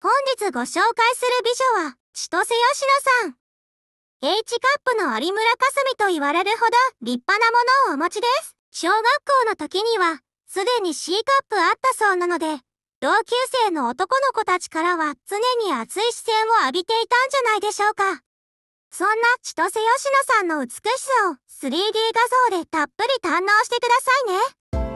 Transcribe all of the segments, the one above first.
本日ご紹介する美女は、千歳佳乃さん。H カップの有村架純と言われるほど立派なものをお持ちです。小学校の時には、すでに C カップあったそうなので、同級生の男の子たちからは常に熱い視線を浴びていたんじゃないでしょうか。そんな千歳佳乃さんの美しさを 3D 画像でたっぷり堪能してくださいね。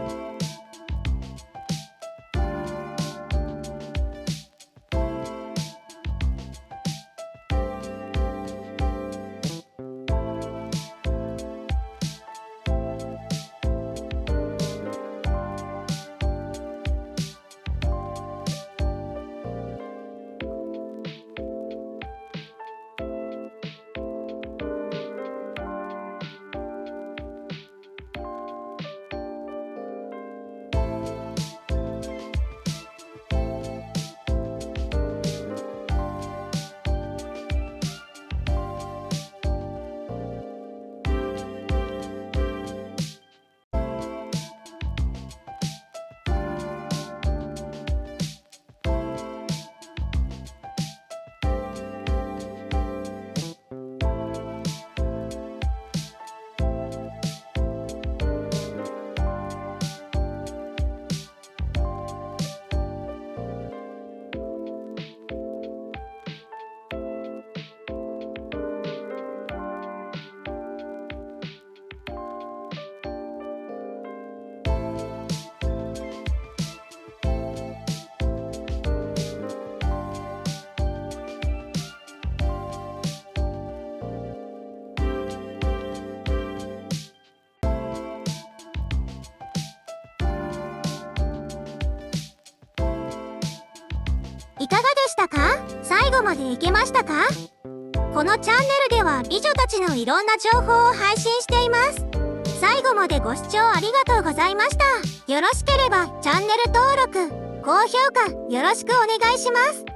いかがでしたか？最後までいけましたか？このチャンネルでは美女たちのいろんな情報を配信しています。最後までご視聴ありがとうございました。よろしければチャンネル登録、高評価よろしくお願いします。